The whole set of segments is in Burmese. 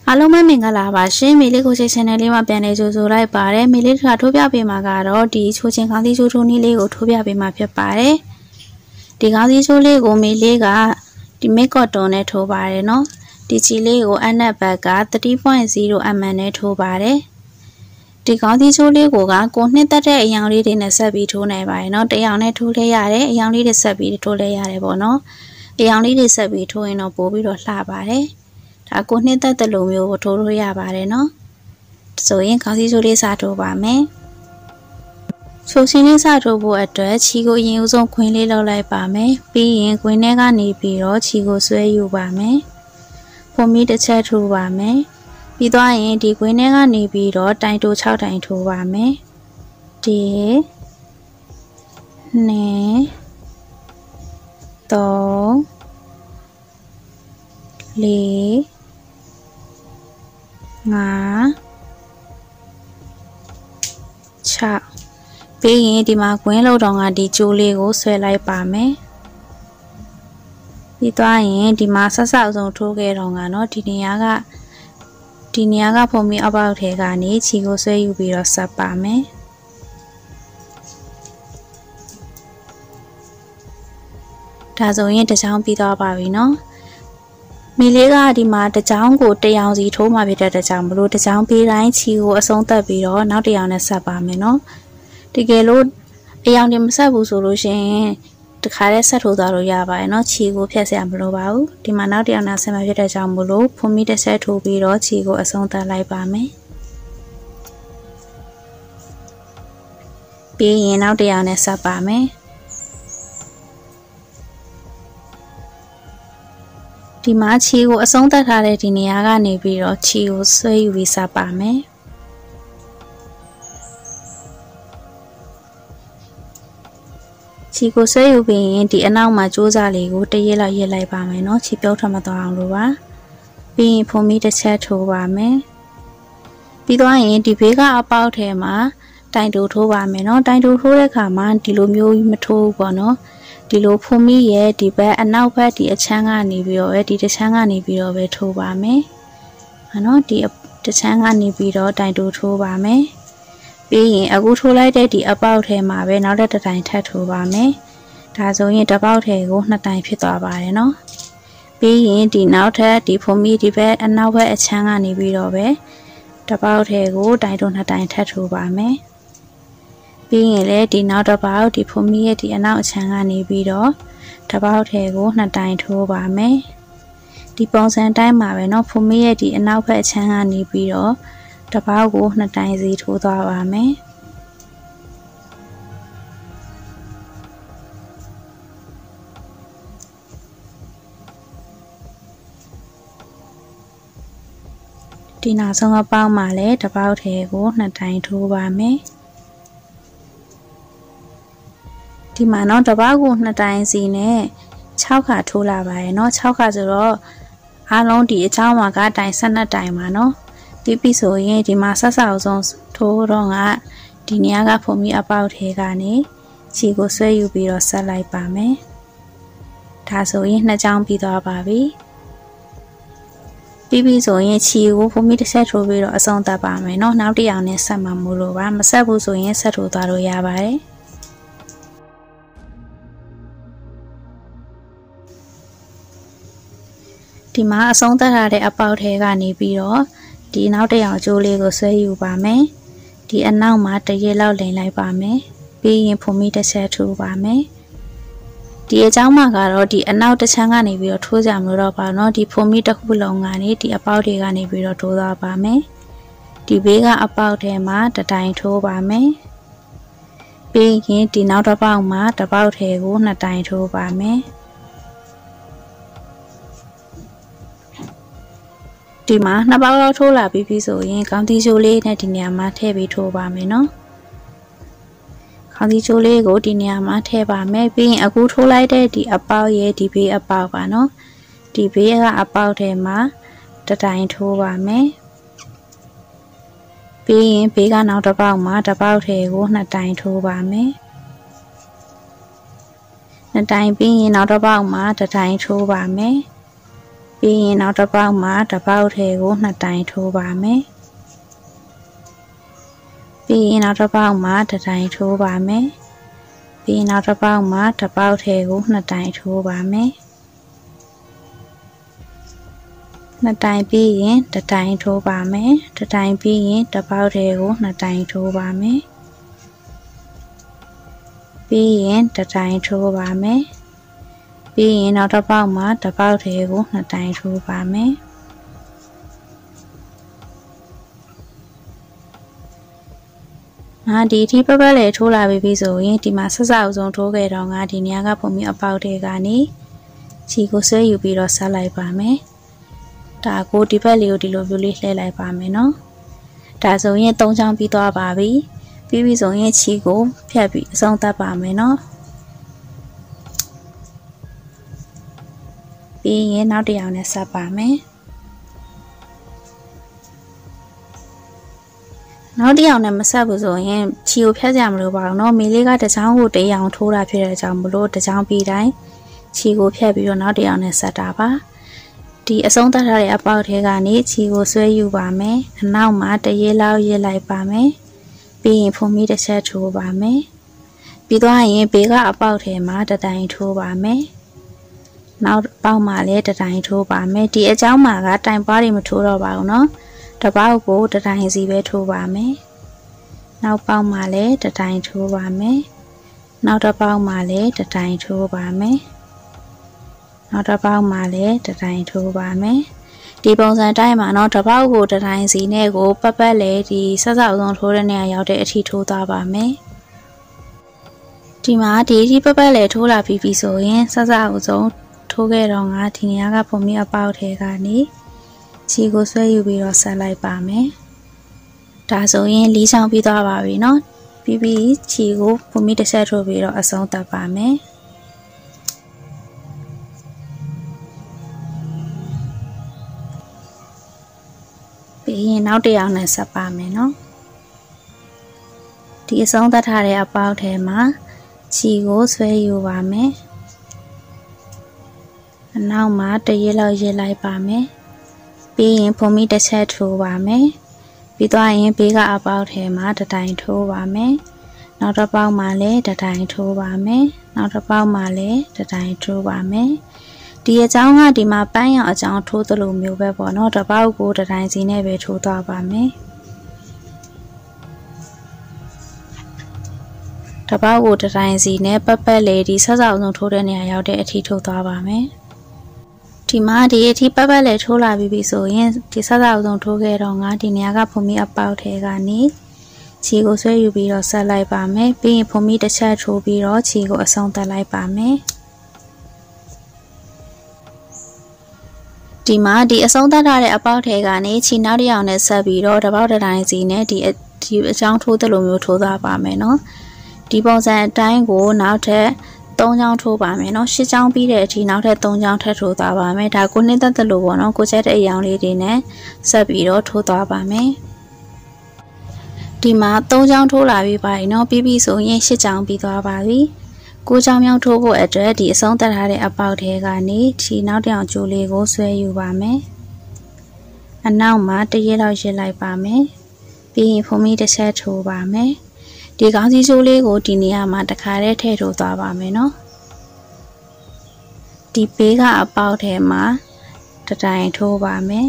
အားလုံးပဲမင်္ဂလာပါရှင်မေလေးကိုချစ် channel လေးမှာပြန်လည်ကြိုဆိုလိုက်ပါတယ်မေလေးကထိုးပြပေးမှာကတော့ဒီချိုးချင်းခေါင်းစည်းချိုးထိုးနည်းလေးကိုထိုးပြပေးမှာဖြစ်ပါတယ်ဒီခေါင်းစည်းချိုးလေးကိုမေလေးကဒီမစ်ကော့တွန်နဲ့ထိုးပါတယ်နော်ဒီချီလေးကိုအနက်ဘက်က 3.0 mm နဲ့ထိုးပါတယ်ဒီခေါင်းစည်းချိုးလေးကိုကိုနှစ်သက်တဲ့အရောင်လေးတွေနဲ့ဆက်ပြီးထိုးနိုင်ပါတယ်နော်တရောင်နဲ့ထိုးလဲရတယ်အရောင်လေးတွေဆက်ပြီးထိုးလဲရတယ်ပေါ့နော်အရောင်လေးတွေဆက်ပြီးထိုးရင်တော့ပိုပြီးတော့လှပါတယ်ဒါကိုနှစ်သက်တဲ့လိုမျိုးကိုထိုးလို့ရပါတယ်နော်ဆိုရင်ခေါင်းစည်းချိုးလေးစထိုးပါမယ်ချိုးစင်းလေးစထိုးဖို့အတွက်ခြီကိုအရင်ဦးဆုံးခွင်းလေးလောက်လိုက်ပါမယ်ပြီးရင်ခွင်းထဲကနေပြီးတော့ခြီကိုဆွဲယူပါမယ်ဖုံးမီတစ်ချက်ထိုးပါမယ်ပြီးသွားရင်ဒီခွင်းထဲကနေပြီးတော့တိုင်တိုး6တိုင်ထိုးပါမယ်1 2 3 4 5 6ပြီးရင်ဒီမှာကွင်းလုံးတောင်ကဒီကျိုးလေးကိုဆွဲလိုက်ပါမယ်ပြီးသွားရင်ဒီမှာဆက်ဆောက်ဆုံးထိုးခဲ့တော့ကနော်ဒီနေရာကဖုံမီအပေါက်ထဲကနေခြီကိုဆွဲယူပြီးတော့ဆက်ပါမယ်ဒါဆိုရင်တစ်ချောင်းပြီးသွားပါပြီနော်မီလေးကဒီမှာတစ်ချောင်းကိုတရောင်စီထိုးမှဖြစ်တဲ့ကြောင့်မလို့တစ်ချောင်းပေးတိုင်းခြီကိုအဆုံးသတ်ပြီးတော့နောက်တစ်ရောင်နဲ့ဆက်ပါမယ်နော်တကယ်လို့အရောင်တွေမဆက်ဘူးဆိုလို့ရှိရင်တခါတည်းဆက်ထိုးသွားလို့ရပါတယ်နော်ခြီကိုဖြတ်စရာမလိုပါဘူးဒီမှာနောက်တစ်ရောင်နဲ့ဆက်မှဖြစ်တဲ့ကြောင့်မလို့ဖုံးမီတစ်ဆက်ထိုးပြီးတော့ခြီကိုအဆုံးသတ်လိုက်ပါမယ်ပြီးရင်နောက်တစ်ရောင်နဲ့ဆက်ပါမယ်ဒီမှာခြီကိုအဆုံးသတ်ထားတဲ့ဒီနေရာကနေပြီးတော့ခြီကိုဆွဲယူပြီးဆက်ပါမယ်ခြီကိုဆွဲယူပြီးရင်ဒီအနောက်မှာကြိုးစားလေးကိုတရက်လောက်ရက်လိုက်ပါမယ်နော်ခြီပြုတ်ထွက်မသွားအောင်လို့ပါပြီးရင်ဖုံးမီတစ်ချက်ထိုးပါမယ်ပြီးသွားရင်ဒီဘေးကအပေါက်ထဲမှာတိုင်တိုးထိုးပါမယ်နော်တိုင်တိုးထိုးတဲ့အခါမှာဒီလိုမျိုးမထိုးဘူးပေါ့နော်ဒီလိုဖုံးမီရဲ့ဒီဘက်အနောက်ဘက်ဒီအချမ်းကနေပြီးတော့ဒီတစ်ချမ်းကနေပြီးတော့ပဲထိုးပါမယ်နော်ဒီတစ်ချမ်းကနေပြီးတော့တိုင်တိုးထိုးပါမယ်ပြီးရင်အခုထိုးလိုက်တဲ့ဒီအပေါက်ထဲမှာပဲနောက်တစ်တိုင်ထပ်ထိုးပါမယ်ဒါဆိုရင်တစ်ပေါက်ထဲကို2တိုင်ဖြစ်သွားပါတယ်နော်ပြီးရင်ဒီနောက်ထပ်ဒီဖုံးမီဒီဘက်အနောက်ဘက်အချမ်းကနေပြီးတော့ပဲတစ်ပေါက်ထဲကိုတိုင်တိုး2တိုင်ထပ်ထိုးပါမယ်ပြီးရင်လည်းဒီနောက်တစ်ပေါက်ဒီဖုံးမီရဲ့ဒီအနောက်အချမ်းကနေပြီးတော့တစ်ပေါက်ထဲကို2တိုင်ထိုးပါမယ်ဒီပုံစံတိုင်းမှာပဲเนาะဖုံးမီရဲ့ဒီအနောက်ဘက်အချမ်းကနေပြီးတော့တစ်ပေါက်ကို2တိုင်စီထိုးသွားပါမယ်ဒီနောက်ဆုံးအပေါက်မှာလည်းတစ်ပေါက်ထဲကို2တိုင်ထိုးပါမယ်ဒီမှာเนาะတစ်ပေါက်ကို2တိုင်စီနဲ့6ခါထိုးလာပါရယ်เนาะ6ခါဆိုတော့အားလုံးဒီအချောင်းမှာကတိုင်12တိုင်ပါเนาะပြီးပြီဆိုရင်ဒီမှာဆက်ဆောက်ဆုံးထိုးတော့ကဒီနေရာကဖုံမီအပေါက်ထဲကနေခြီကိုဆွဲယူပြီးတော့ဆက်လိုက်ပါမယ်ဒါဆိုရင်2ချောင်းပြီးသွားပါပြီပြီးပြီဆိုရင်ခြီကိုဖုံမီတစ်ဆက်ထိုးပြီးတော့အဆုံးသတ်ပါမယ်เนาะနောက်တစ်ရောင်နဲ့ဆက်မှာမို့လို့ပါမဆက်ဘူးဆိုရင်ဆက်ထိုးသွားလို့ရပါတယ်ဒီမှာအဆုံးသတ်ထားတဲ့အပေါက်ထဲကနေပြီးတော့ဒီနောက်တစ်ရောင်ကျိုးလေးကိုဆွဲယူပါမယ်ဒီအနောက်မှာတရက်လောက်လိမ်လိုက်ပါမယ်ပြီးရင်ဖုံမီတစ်ချက်ထိုးပါမယ်ဒီအကြောင်းမှာကတော့ဒီအနောက်တစ်ချမ်းကနေပြီးတော့ထိုးကြမလို့တော့ပါเนาะဒီဖုံမီတစ်ခုလုံးကနေဒီအပေါက်တွေကနေပြီးတော့ထိုးသွားပါမယ်ဒီဘေးကအပေါက်ထဲမှာတစ်တိုင်ထိုးပါမယ်ပြီးရင်ဒီနောက်တစ်ပေါက်မှာတစ်ပေါက်ထဲကို2တိုင်ထိုးပါမယ်ဒီမှာ2ပေါက်လောက်ထိုးလာပြီးဆိုရင်ခေါင်းသီးချိုးလေးနဲ့ဒီနေရာမှာထည့်ပြီးထိုးပါမယ်နော်ခေါင်းသီးချိုးလေးကိုဒီနေရာမှာထည့်ပါမယ်ပြီးရင်အခုထိုးလိုက်တဲ့ဒီအပေါက်ရဲ့ဒီဘေးအပေါက်ပါနော်ဒီဘေးကအပေါက်ထဲမှာတစ်တိုင်ထိုးပါမယ်ပြီးရင်ဘေးကနောက်တစ်ပေါက်မှာတစ်ပေါက်ထဲကို2တိုင်ထိုးပါမယ်2တိုင်ပြီးရင်နောက်တစ်ပေါက်မှာတစ်တိုင်ထိုးပါမယ်ပြီးရင်နောက်တစ်ပေါက်မှာတစ်ပေါက်ထဲကို2တိုင်ထိုးပါမယ်ပြီးရင်နောက်တစ်ပေါက်မှာတစ်တိုင်ထိုးပါမယ်ပြီးရင်နောက်တစ်ပေါက်မှာတစ်ပေါက်ထဲကို2တိုင်ထိုးပါမယ်2တိုင်ပြီးရင်တစ်တိုင်ထိုးပါမယ်တစ်တိုင်ပြီးရင်တစ်ပေါက်ထဲကို2တိုင်ထိုးပါမယ်ပြီးရင်တစ်တိုင်ထိုးပါမယ်ပြီးရင်နောက်တစ်ပေါက်မှာတစ်ပေါက်ထဲကို2တိုင်ထိုးပါမယ်ဒီအထိပပတ်လေထိုးလာပြီဆိုရင်ဒီမှာဆက်စအုပ်ဆုံးထိုးခဲ့တော့ဒီနေရာကပုံမြအပေါက်တွေကနေခြေကိုဆွဲယူပြီးတော့ဆက်လိုက်ပါမယ်ဒါကိုဒီဘက်လေးကိုဒီလိုမျိုးလေးလှည့်လိုက်ပါမယ်နော်ဒါဆိုရင်3ချောင်းပြီးသွားပါပြီပြီးပြီဆိုရင်ခြေကိုဖြတ်ပြီးအဆုံးသတ်ပါမယ်နော်ပြီးရင်နောက်တစ်ယောက်နဲ့ဆက်ပါမယ်နောက်တစ်ယောက်နဲ့မဆက်ဘူးဆိုရင်ခြေကိုဖြတ်ကြမလို့ပါဘူးเนาะမေလေးကတစ်ချောင်းကိုတစ်ယောက်ထိုးတာဖြစ်တဲ့အကြောင်းမလို့တစ်ချောင်းပြီးတိုင်းခြေကိုဖြတ်ပြီးတော့နောက်တစ်ယောက်နဲ့ဆက်တာပါဒီအဆုံးသတ်ထားတဲ့အပေါက်ထဲကနေခြေကိုဆွဲယူပါမယ်အနောက်မှာတရေလောက်ရစ်လိုက်ပါမယ်ပြီးရင်ဖုံမီတစ်ချက်ထိုးပါမယ်ပြီးသွားရင်ဘေးကအပေါက်ထဲမှာတစ်တိုင်ထိုးပါမယ်နောက်ပေါက်မှာလည်းတစ်တိုင်ထိုးပါမယ်ဒီအကြောင်းမှာကတိုင်ပွားတွေမထိုးတော့ပါဘူးเนาะတစ်ပေါက်ကိုတစ်တိုင်စီပဲထိုးပါမယ်နောက်ပေါက်မှာလည်းတစ်တိုင်ထိုးပါမယ်နောက်တစ်ပေါက်မှာလည်းတစ်တိုင်ထိုးပါမယ်နောက်တစ်ပေါက်မှာလည်းတစ်တိုင်ထိုးပါမယ်ဒီပုံစံတိုင်းမှာတစ်ပေါက်ကိုတစ်တိုင်စီနဲ့ကိုပတ်လေဒီဆက်ဆောက်ဆုံးထိုးတဲ့နေရာရောက်တဲ့အထိထိုးသွားပါမယ်ဒီမှာဒီပတ်လေထိုးလာပြီဆိုရင်ဆက်ဆောက်ဆုံးထိုးခဲ့တော့ဒီနေရာကပုံမြအပေါက်ထဲကနေခြေကိုဆွဲယူပြီးတော့ဆက်လိုက်ပါမယ်ဒါဆိုရင်4ချောင်းပြီးသွားပါပြီเนาะပြီးပြီးခြေကိုပုံမြတစ်ဆက်ထိုးပြီးတော့အဆုံးသတ်ပါမယ်ပြီးရင်နောက်တစ်ယောက်နဲ့ဆက်ပါမယ်เนาะဒီအဆုံးသတ်ထားတဲ့အပေါက်ထဲမှာခြေကိုဆွဲယူပါမယ်အနောက်မှာတရေလောက်ရစ်လိုက်ပါမယ်ပြီးရင်ဖုံမီတစ်ချက်ထိုးပါမယ်ပြီးသွားရင်ဘေးကအပေါက်ထဲမှာတစ်တိုင်ထိုးပါမယ်နောက်တစ်ပေါက်မှာလည်းတစ်တိုင်ထိုးပါမယ်နောက်တစ်ပေါက်မှာလည်းတစ်တိုင်ထိုးပါမယ်ဒီအကြောင်းကဒီမှာပန်းရောင်အကြောင်းထိုးသလိုမျိုးပဲပေါ့နော်တစ်ပေါက်ကိုတစ်တိုင်စီနဲ့ပဲထိုးသွားပါမယ်တစ်ပေါက်ကိုတစ်တိုင်စီနဲ့ပတ်လေဒီဆက်ဆောက်ဆုံးထိုးတဲ့နေရာရောက်တဲ့အထိထိုးသွားပါမယ်ဒီမှာဒီအထိပတ်လေထိုးလာပြီဆိုရင်ဒီဆက်ဆောက်ဆုံးထိုးခဲ့တော့ဒီနေရာကဖုံမီအပေါက်ထဲကနေခြေကိုဆွဲယူပြီးတော့ဆက်လိုက်ပါမယ်ပြီးရင်ဖုံမီတစ်ချက်ထိုးပြီးတော့ခြေကိုအဆုံးသတ်လိုက်ပါမယ်ဒီမှာဒီအဆုံးသတ်ထားတဲ့အပေါက်ထဲကနေခြေနောက်တစ်ယောက်နဲ့ဆက်ပြီးတော့တစ်ပေါက်တစ်တိုင်းစီနဲ့ဒီအကြောင်းထိုးသလိုမျိုးထိုးသွားပါမယ်နော်ဒီပုံစံအတိုင်းကိုနောက်ထပ်3ချောင်းထိုးပါမယ်เนาะ10ချောင်းပြီးတဲ့အထိနောက်ထပ်3ချောင်းထပ်ထိုးသွားပါမယ်ဒါကိုနှစ်သက်သလိုပေါ့နော်ကိုချက်တဲ့အရောင်လေးတွေနဲ့ဆက်ပြီးတော့ထိုးသွားပါမယ်ဒီမှာ3ချောင်းထိုးလာပြီးပါရင်เนาะပြီးပြီဆိုရင်10ချောင်းပြီးသွားပါပြီ9ချောင်းမြောက်ထိုးဖို့အတွက်ဒီအဆုံးသတ်ထားတဲ့အပေါက်ထဲကနေခြေနောက်တစ်အောင်ကြိုးလေးကိုဆွဲယူပါမယ်အနောက်မှာတရေလောက်ရစ်လိုက်ပါမယ်ပြီးရင်ဖုံမီတစ်ချက်ထိုးပါမယ်ဒီခေါင်းစည်းချိုးလေးကိုဒီနေရာမှာတစ်ခါတည်းထည့်ထိုးသွားပါမယ်เนาะဒီဘေးကအပေါက်ထဲမှာတစ်တိုင်ထိုးပါမယ်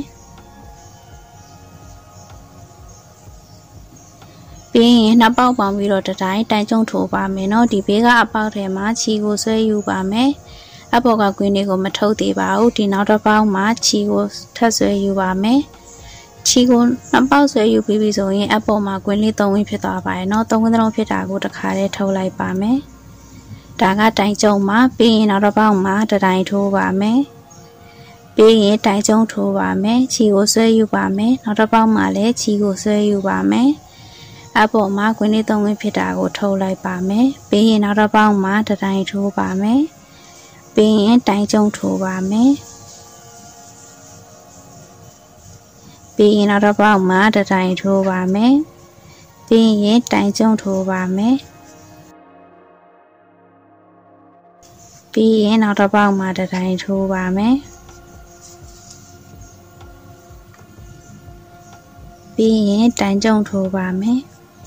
ပြီးရင်နှစ်ပေါက်ပေါင်းပြီးတော့တစ်တိုင်တိုင်ကျုံထိုးပါမယ်เนาะဒီဘေးကအပေါက်ထဲမှာခြေကိုဆွဲယူပါမယ်အပေါ်ကကွင်းလေးကိုမထုတ်သေးပါဘူးဒီနောက်တစ်ပေါက်မှာခြေကိုထပ်ဆွဲယူပါမယ်ခြေကိုနှစ်ပေါက်ဆွဲယူပြီးပြီဆိုရင်အပေါ်မှာကွင်းလေး3ဝင်းဖြစ်သွားပါရဲ့เนาะ3ဝင်းလုံးဖြစ်တာကိုတစ်ခါတည်းထုတ်လိုက်ပါမယ်ဒါကတိုင်ကျုံမှာပြီးရင်နောက်တစ်ပေါက်မှာတစ်တိုင်ထိုးပါမယ်ပြီးရင်တိုင်ကျုံထိုးပါမယ်ခြေကိုဆွဲယူပါမယ်နောက်တစ်ပေါက်မှာလည်းခြေကိုဆွဲယူပါမယ်အပေါ်မှာကွင်းလေး3ဝင်းဖြစ်တာကိုထုတ်လိုက်ပါမယ်ပြီးရင်နောက်တစ်ပေါက်မှာတစ်တိုင်ထိုးပါမယ်ပြီးရင်တိုင်ကျုံထိုးပါမယ်ပြီးရင်နောက်တစ်ပေါက်မှာတစ်တိုင်ထိုးပါမယ်ပြီးရင်တိုင်ကျုံထိုးပါမယ်ပြီးရင်နောက်တစ်ပေါက်မှာတစ်တိုင်ထိုးပါမယ်ပြီးရင်တိုင်ကျုံထိုးပါမယ်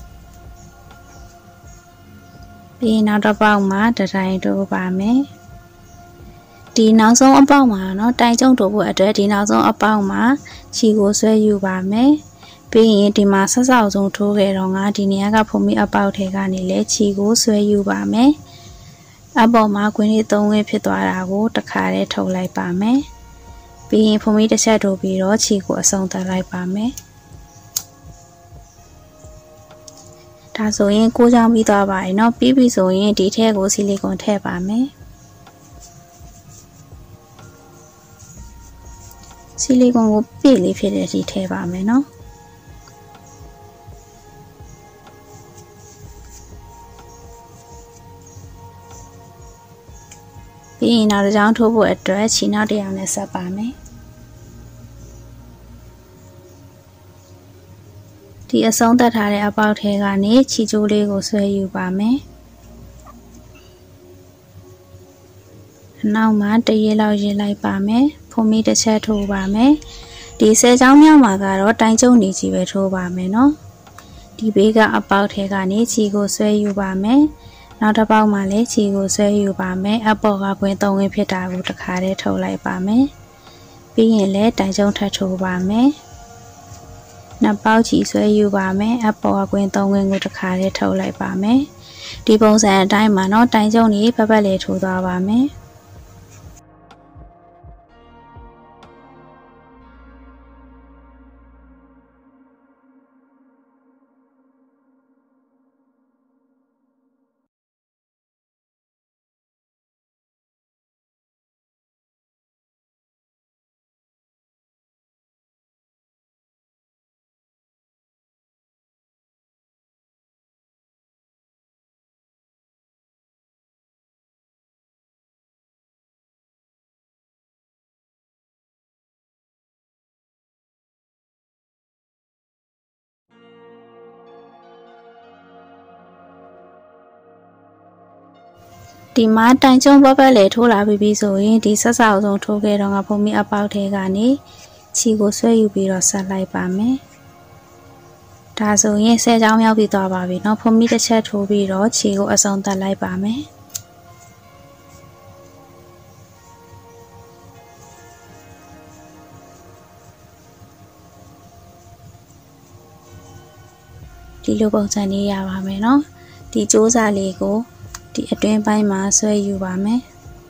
ပြီးရင်နောက်တစ်ပေါက်မှာတစ်တိုင်ထိုးပါမယ်ဒီနောက်ဆုံးအပေါက်မှာเนาะတိုင်ကျုံထိုးဖို့အတွက်ဒီနောက်ဆုံးအပေါက်မှာခြေကိုဆွဲယူပါမယ်ပြီးရင်ဒီမှာဆက်စောက်ဆုံးထိုးခဲ့တော့ငါဒီနေရာကဖုံမီအပေါက်ထဲကနေလဲခြေကိုဆွဲယူပါမယ်အပေါ်မှာခွင်းလေး3ခွင်းဖြစ်သွားတာကိုတစ်ခါတည်းထုတ်လိုက်ပါမယ်ပြီးရင်ဖုံမီတစ်ချက်ထိုးပြီးတော့ခြေကိုအဆုံးသတ်လိုက်ပါမယ်ဒါဆိုရင်6ချောင်းပြီးသွားပါပြီเนาะပြီးပြီဆိုရင်ဒီထဲကိုဆီလီကွန်ထည့်ပါမယ်ဆီလီကွန်ကိုပြည့်လေးဖြစ်တဲ့ဒီထည့်ပါမယ်เนาะပြီးရင်နောက်တစ်ချောင်းထိုးဖို့အတွက်ခြေနောက်တစ်ယောက်နဲ့ဆက်ပါမယ်ဒီအဆုံးသတ်ထားတဲ့အပေါက်ထဲကနေခြေကျိုးလေးကိုဆွဲယူပါမယ်အနောက်မှာတရေလောက်ရေးလိုက်ပါမယ်ဖုံမီတစ်ချက်ထိုးပါမယ်ဒီ10ချောင်းမြောက်မှာကတော့တိုင်ကျုံနေကြီးပဲထိုးပါမယ်เนาะဒီဘေးကအပေါက်ထဲကနေခြေကိုဆွဲယူပါမယ်နောက်တစ်ပေါက်မှာလည်းခြေကိုဆွဲယူပါမယ်အပေါ်ကခွင်း3ခွင်းဖြစ်တာကိုတစ်ခါတည်းထုတ်လိုက်ပါမယ်ပြီးရင်လည်းတိုင်ကျုံထပ်ထိုးပါမယ်နှစ်ပေါက်ချီဆွဲယူပါမယ်အပေါ်ကခွင်း3ခွင်းကိုတစ်ခါတည်းထုတ်လိုက်ပါမယ်ဒီပုံစံအတိုင်းမှာเนาะတိုင်ကျုံနေပတ်ပတ်လေးထိုးသွားပါမယ်ဒီမှာတိုင်ကျုံပတ်ပတ်လေထိုးလာပြီးဆိုရင်ဒီဆက်စောက်ဆုံးထိုးခဲ့တော့ငါဖုံမီအပေါက်ထဲကနေခြေကိုဆွဲယူပြီးတော့ဆက်လိုက်ပါမယ်ဒါဆိုရင်10ချောင်းမြောက်ပြီးသွားပါပြီเนาะဖုံမီတစ်ချက်ထိုးပြီးတော့ခြေကိုအဆုံးသတ်လိုက်ပါမယ်ဒီလိုပုံစံလေးရပါမယ်เนาะဒီစ조사လေးကိုဒီအတွင်းပိုင်းမှာဆွဲယူပါမယ်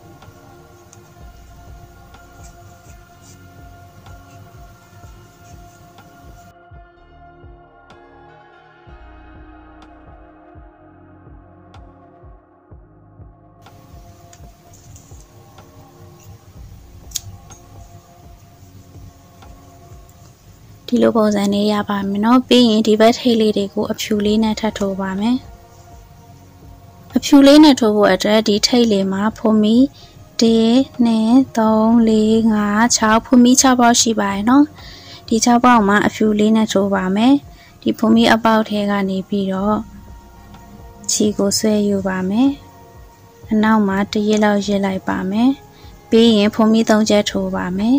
ဒီလိုပုံစံလေးရပါမယ်เนาะပြီးရင်ဒီဘက်ထိပ်လေးတွေကိုအဖြူလေးနဲ့ထပ်ထိုးပါမယ်အဖြူလေးနဲ့ထိုးဖို့အတွက်ဒီထိပ်လေးမှာဖုံမီ1 2 3 4 5 6ဖုံမီ6ပေါက်ရှိပါတယ်เนาะဒီ6ပေါက်မှာအဖြူလေးနဲ့ထိုးပါမယ်ဒီဖုံမီအပေါက်ထဲကနေပြီးတော့ခြေကိုဆွဲယူပါမယ်အနောက်မှာတရေလောက်ရေးလိုက်ပါမယ်ပြီးရင်ဖုံမီ3ချက်ထိုးပါမယ်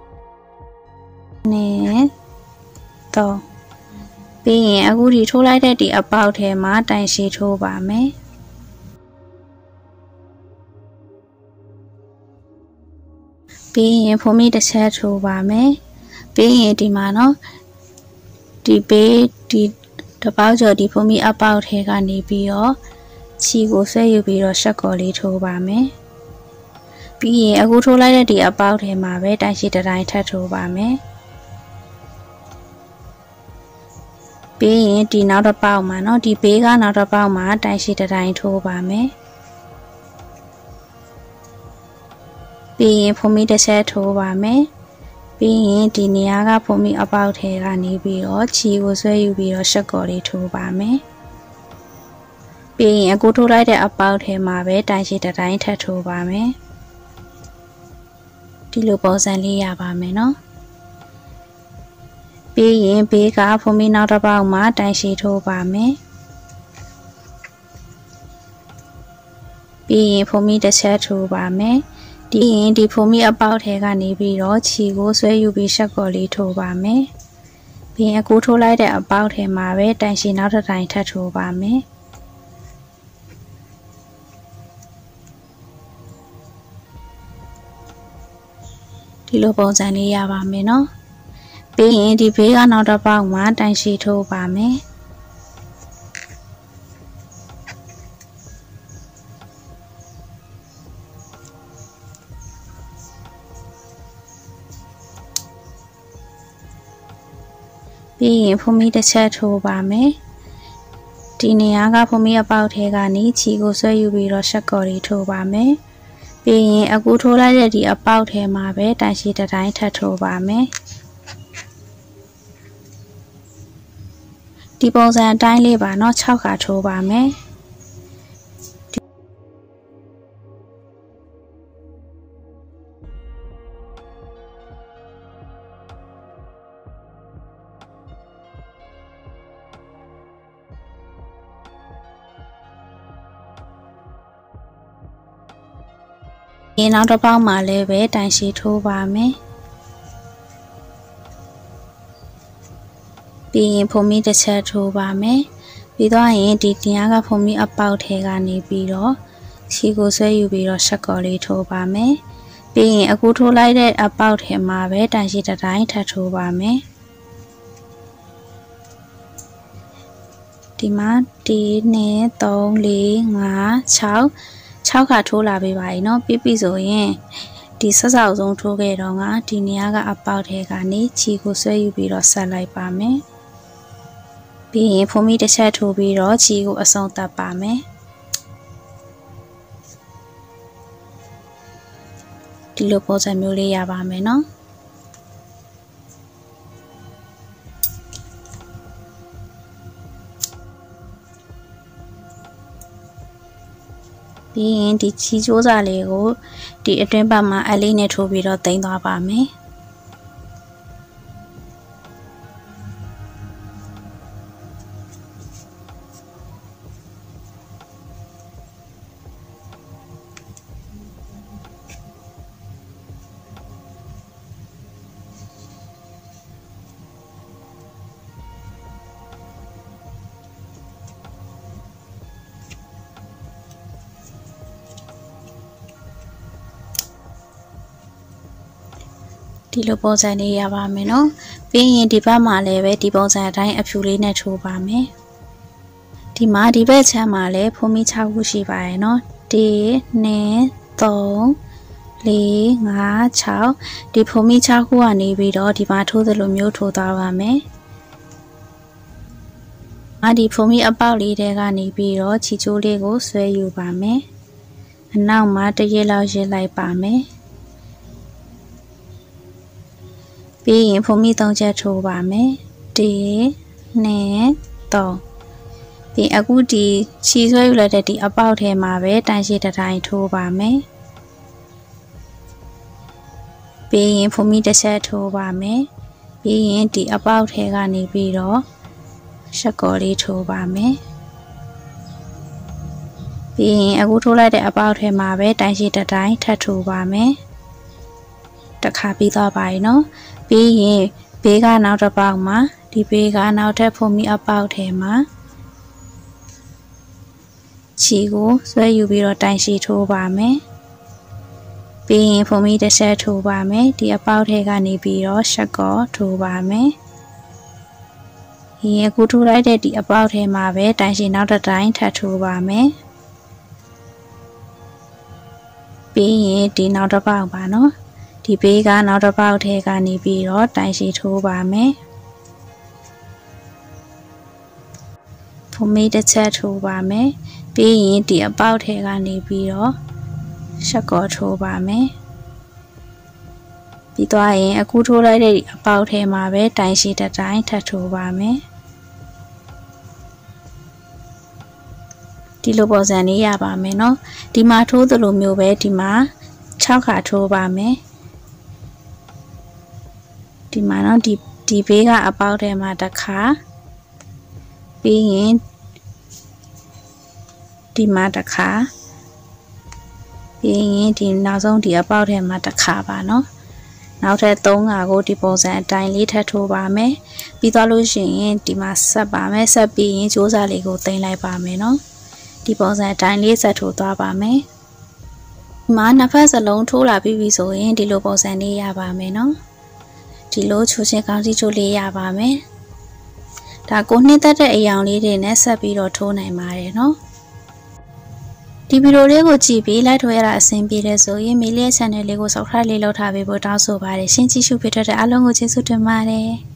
2 3ပြီးရင်အခုဒီထိုးလိုက်တဲ့ဒီအပေါက်ထဲမှာတိုင်ရှည်ထိုးပါမယ်ပြီးရင်ဖုံမီတစ်ချက်ထိုးပါမယ်ပြီးရင်ဒီမှာเนาะဒီဘေးဒီတပေါက်ကျော်ဒီဖုံမီအပေါက်ထဲကနေပြီးတော့ခြေကိုဆွဲယူပြီးတော့ရှက်ကော်လေးထိုးပါမယ်ပြီးရင်အခုထိုးလိုက်တဲ့ဒီအပေါက်ထဲမှာပဲတိုင်ရှည်တစ်တိုင်းထပ်ထိုးပါမယ်ပြီးရင်ဒီနောက်တစ်ပေါက်မှာเนาะဒီဘေးကနောက်တစ်ပေါက်မှာတိုင်ရှည်တစ်တိုင်းထိုးပါမယ်ပြီးရင်ဖုံမီတစ်ချက်ထိုးပါမယ်ပြီးရင်ဒီနေရာကဖုံမီအပေါက်ထဲကနေပြီးတော့ခြေကိုဆွဲယူပြီးတော့ရှက်ကော်လေးထိုးပါမယ်ပြီးရင်အခုထိုးလိုက်တဲ့အပေါက်ထဲမှာပဲတိုင်ရှည်တစ်တိုင်းထပ်ထိုးပါမယ်ဒီလိုပုံစံလေးရပါမယ်เนาะပြီးရင်ဘေးကဖုံမီနောက်တစ်ပေါက်မှာတိုင်ရှည်ထိုးပါမယ်ပြီးရင်ဖုံမီတစ်ချက်ထိုးပါမယ်ဒီရင်ဒီဖုံမီအပေါက်ထဲကနေပြီးတော့ခြေကိုဆွဲယူပြီးရှက်ကော်လေးထိုးပါမယ်ပြီးရင်အခုထိုးလိုက်တဲ့အပေါက်ထဲမှာပဲတိုင်ရှည်နောက်တစ်တိုင်ထပ်ထိုးပါမယ်ဒီလိုပုံစံလေးရပါမယ်နော်ပြီးရင်ဒီဘေးကနောက်တစ်ပေါက်မှာတိုင်ရှည်ထိုးပါမယ်ပြီးရင်ဖုံးမီတစ်ချက်ထိုးပါမယ်ဒီနေရာကဖုံးမီအပေါက်ထဲကနေခြီကိုဆွဲယူပြီးတော့ရှက်ကော်လေးထိုးပါမယ်ပြီးရင်အခုထိုးလိုက်တဲ့ဒီအပေါက်ထဲမှာပဲတိုင်ရှည်တစ်တိုင်းထပ်ထိုးပါမယ်ဒီပုံစံအတိုင်းလေးပါเนาะ6ခါထိုးပါမယ်ဒီနောက်တစ်ပေါက်မှာလည်းပဲတိုင်ရှည်ထိုးပါမယ်ပြီးရင်ဖုံးမီတစ်ချက်ထိုးပါမယ်ပြီးတော့ရင်ဒီတရားကဖုံးမီအပေါက်ထဲကနေပြီးတော့ခြေကိုဆွဲယူပြီးတော့ရှက်ကော်လေးထိုးပါမယ်ပြီးရင်အခုထိုးလိုက်တဲ့အပေါက်ထဲမှာပဲတိုင်ရှည်တစ်တိုင်းထပ်ထိုးပါမယ်ဒီမှာ1 2 3 4 5 6ခါထိုးလာပေးပါရင်เนาะပြီးပြီဆိုရင်ဒီဆက်စောက်ဆုံးထိုးခဲ့တော့ငါဒီနေရာကအပေါက်ထဲကနေခြေကိုဆွဲယူပြီးတော့ဆက်လိုက်ပါမယ်ပြီးရင်ဖုံးမီတစ်ချက်ထိုးပြီးတော့ခြေကိုအဆုံးသတ်ပါမယ်ဒီလိုပုံစံမျိုးလေးရပါမယ်เนาะပြီးရင်ဒီချီချိုးစာလေးကိုဒီအတွင်းဘက်မှာအလေးနဲ့ထိုးပြီးတော့တင်သွားပါမယ်ဒီလိုပုံစံလေးရပါမယ်နော်ပြီးရင်ဒီဘက်မှာလည်းပဲဒီပုံစံအတိုင်းအဖြူလေးနဲ့ထိုးပါမယ်ဒီမှာဒီဘက်ချမ်းမှာလည်းဖုံးမီ6ခုရှိပါရဲ့နော်1 2 3 4 5 6ဒီဖုံးမီ6ခုကနေပြီးတော့ဒီမှာထိုးသလိုမျိုးထိုးသွားပါမယ်ဒီဖုံးမီအပေါက်လေးတွေကနေပြီးတော့ချီချိုးလေးကိုဆွဲယူပါမယ်အနောက်မှာ1ရက်လောက်ရစ်လိုက်ပါမယ်ပြီးရင်ဖုံးမီ3ချက်ထိုးပါမယ်1 2 3ပြီးအခုဒီခြီဆွဲယူလိုက်တဲ့ဒီအပေါက်ထဲမှာပဲတိုင်ရှည်တစ်တိုင်းထိုးပါမယ်ပြီးရင်ဖုံးမီတစ်ချက်ထိုးပါမယ်ပြီးရင်ဒီအပေါက်ထဲကနေပြီးတော့ရှက်ကော်လေးထိုးပါမယ်ပြီးရင်အခုထိုးလိုက်တဲ့အပေါက်ထဲမှာပဲတိုင်ရှည်တစ်တိုင်းထပ်ထိုးပါမယ်တစ်ခါပြီးသွားပါပြီနော်ပြီးရင်ဘေးကနောက်တစ်ပေါက်မှာဒီဘေးကနောက်ထပ်ဖုံးမီအပေါက်ထဲမှာခြေကိုဆွဲယူပြီးတော့တိုင်ရှည်ထိုးပါမယ်ပြီးရင်ဖုံးမီတစ်ချက်ထိုးပါမယ်ဒီအပေါက်ထဲကနေပြီးတော့ရှက်ကော်ထိုးပါမယ်ရင်အခုထိုးလိုက်တဲ့ဒီအပေါက်ထဲမှာပဲတိုင်ရှည်နောက်တစ်တိုင်းထပ်ထိုးပါမယ်ပြီးရင်ဒီနောက်တစ်ပေါက်ပါနော်ဒီဘေးကနောက်တစ်ပေါက်ထဲကနေပြီးတော့တိုင်ရှည်ထိုးပါမယ်ဖုံးမီတစ်ချက်ထိုးပါမယ်ပြီးရင်ဒီအပေါက်ထဲကနေပြီးတော့ရှက်ကော်ထိုးပါမယ်ပြီးသွားရင်အခုထိုးလိုက်တဲ့အပေါက်ထဲမှာပဲတိုင်ရှည်တစ်တိုင်းထပ်ထိုးပါမယ်ဒီလိုပုံစံလေးရပါမယ်နော်ဒီမှာထိုးသလိုမျိုးပဲဒီမှာ6ခါထိုးပါမယ်ဒီမှာနော်ဒီဘေးကအပေါက်ထဲမှာတစ်ခါပြီးရင်ဒီမှာတစ်ခါပြီးရင်ဒီနောက်ဆုံးဒီအပေါက်ထဲမှာတစ်ခါပါနော်နောက်ထပ်3ခါကိုဒီပုံစံအတိုင်းလေးထပ်ထိုးပါမယ်ပြီးသွားလို့ရှိရင်ဒီမှာဆက်ပါမယ်ဆက်ပြီးရင်ကြိုးစားလေးကိုတင်လိုက်ပါမယ်နော်ဒီပုံစံအတိုင်းလေးဆက်ထိုးသွားပါမယ်ဒီမှာနှစ်ဖက်စလုံးထိုးလာပြီးပြီဆိုရင်ဒီလိုပုံစံလေးရပါမယ်နော်ဒီလိုချိုးချင်းကောင်းစီချိုးလေးရပါမယ်ဒါကိုနှစ်သက်တဲ့အယောင်လေးတွေနဲ့ဆက်ပြီးတော့ထိုးနိုင်ပါတယ်နော်ဒီဗီဒီယိုလေးကိုကြည့်ပြီးလိုက်ထိုးရတာအဆင်ပြေတယ်ဆိုရင်မေလေးရဲ့ channel လေးကို subscribe လေးလုပ်ထားပေးဖို့တောင်းဆိုပါတယ်ရှင်ကြည့်ရှုပေးတဲ့အားလုံးကိုကျေးဇူးတင်ပါတယ်